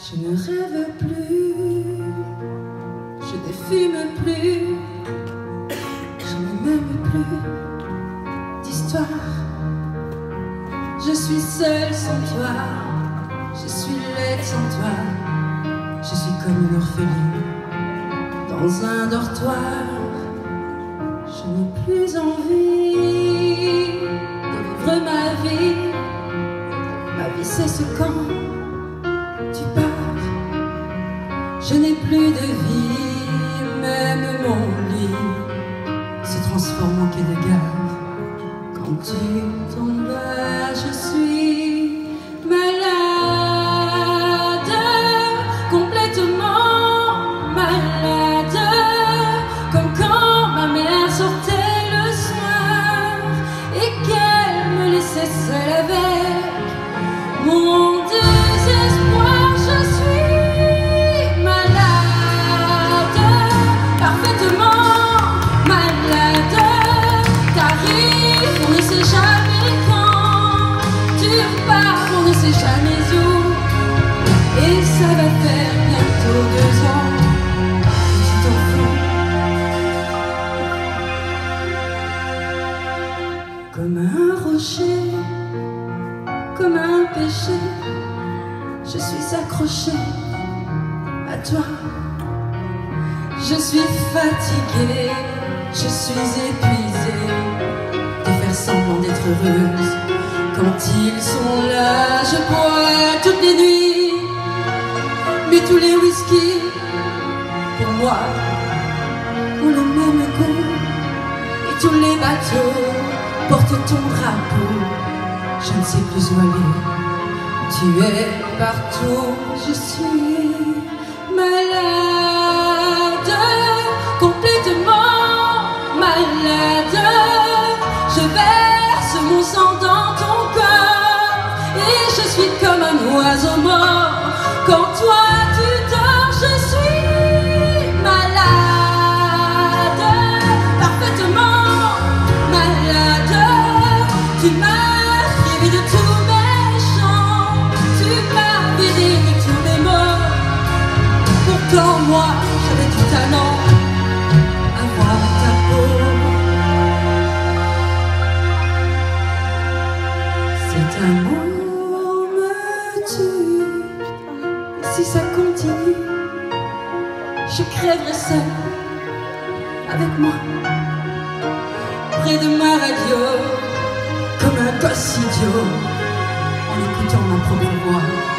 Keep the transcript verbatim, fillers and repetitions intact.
Je ne rêve plus, je ne fume plus, je ne m'aime plus d'histoire. Je suis seule sans toi, je suis laide sans toi, je suis comme une orpheline dans un dortoir. Je n'ai plus envie de vivre ma vie, ma vie c'est ce quand tu pars. Je n'ai plus de vie, même mon lit se transforme en quai de gare. Quand tu tombes là, je suis malade, complètement malade, comme quand ma mère sortait le soir et qu'elle me laissait seule avec mon désespoir. Je suis malade, parfaitement malade. T'arrives, on ne sait jamais quand. Tu pars, on ne sait jamais où. Et ça va faire bientôt deux ans que tu t'enfuis. Comme un rocher, comme un péché, je suis accrochée à toi. Je suis fatiguée, je suis épuisée de faire semblant d'être heureuse. Quand ils sont là, je bois toutes les nuits, mais tous les whisky, pour moi, ont le même goût. Et tous les bateaux portent ton drapeau. Je ne sais plus où aller, tu es partout. Je suis malade, complètement malade. Je verse mon sang dans ton corps et je suis comme un oiseau mort. Quand toi tu dors, je suis malade, parfaitement malade. Tu m'as privé de tous mes chants, tu m'as vidé de tous mes mots. Pourtant moi j'avais tout talent à voir ta peau. Cet amour me tue, et si ça continue, je crèverai seule avec moi, près de ma radio, comme un gosse idiot, en écoutant ma propre voix.